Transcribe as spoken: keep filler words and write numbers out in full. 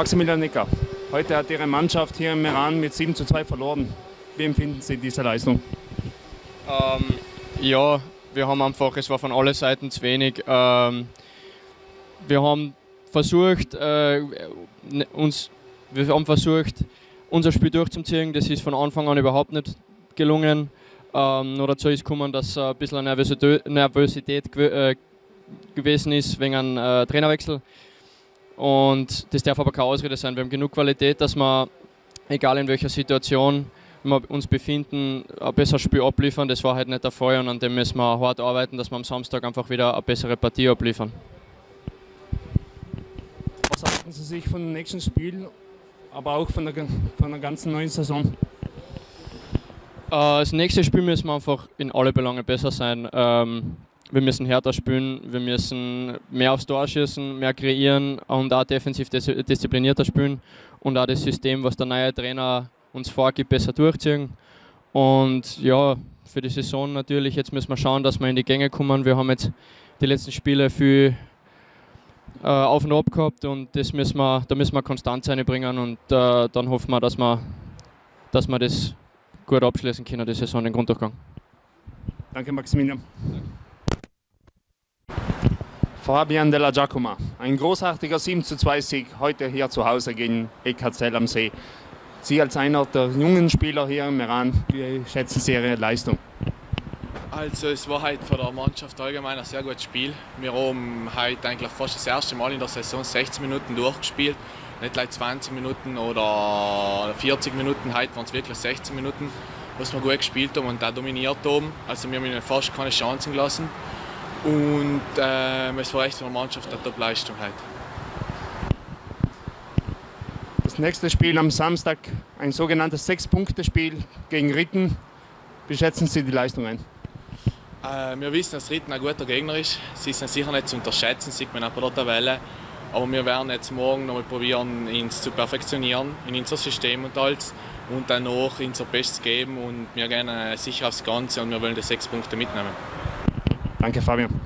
Maximilian Necker, heute hat Ihre Mannschaft hier im Meran mit sieben zu zwei verloren. Wie empfinden Sie diese Leistung? Ähm, ja, wir haben einfach, es war von allen Seiten zu wenig. Ähm, wir haben versucht, äh, uns, wir haben versucht, unser Spiel durchzuziehen. Das ist von Anfang an überhaupt nicht gelungen. Ähm, nur dazu ist gekommen, dass ein bisschen Nervosität, Nervosität gew äh, gewesen ist wegen einem äh, Trainerwechsel. Und das darf aber keine Ausrede sein. Wir haben genug Qualität, dass wir, egal in welcher Situation wir uns befinden, ein besseres Spiel abliefern. Das war halt nicht der Fall und an dem müssen wir hart arbeiten, dass wir am Samstag einfach wieder eine bessere Partie abliefern. Was erwarten Sie sich von dem nächsten Spiel, aber auch von der, von der ganzen neuen Saison? Das nächste Spiel müssen wir einfach in alle Belange besser sein. Ähm, wir müssen härter spielen, wir müssen mehr aufs Tor schießen, mehr kreieren und auch defensiv disziplinierter spielen und auch das System, was der neue Trainer uns vorgibt, besser durchziehen. Und ja, für die Saison natürlich, jetzt müssen wir schauen, dass wir in die Gänge kommen. Wir haben jetzt die letzten Spiele viel äh, auf und ab gehabt und das müssen wir, da müssen wir Konstanz reinbringen und äh, dann hoffen wir, dass wir, dass wir das gut abschließen können, die Saison, den Grunddurchgang. Danke, Maximilian. Fabian Della Giacomo, ein großartiger sieben zu zwei Sieg heute hier zu Hause gegen E K Zell am See. Sie als einer der jungen Spieler hier im Meran, wie schätzen Sie Ihre Leistung? Also es war heute von der Mannschaft allgemein ein sehr gutes Spiel. Wir haben heute eigentlich fast das erste Mal in der Saison sechzehn Minuten durchgespielt. Nicht gleich zwanzig Minuten oder vierzig Minuten, heute waren es wirklich sechzehn Minuten, was wir gut gespielt haben und auch dominiert haben. Also wir haben ihnen fast keine Chancen gelassen. Und äh, es war echt von der Mannschaft eine Top-Leistung heute. Das nächste Spiel am Samstag, ein sogenanntes Sechs-Punkte-Spiel gegen Ritten. Wie schätzen Sie die Leistung ein? Äh, wir wissen, dass Ritten ein guter Gegner ist. Sie sind sicher nicht zu unterschätzen, sieht man auch bei der Tabelle. Aber wir werden jetzt morgen noch mal probieren, ihn zu perfektionieren in unser System und alles. Und dann noch unser Bestes geben. Und wir gehen sicher aufs Ganze und wir wollen die sechs Punkte mitnehmen. Danke, Fabian.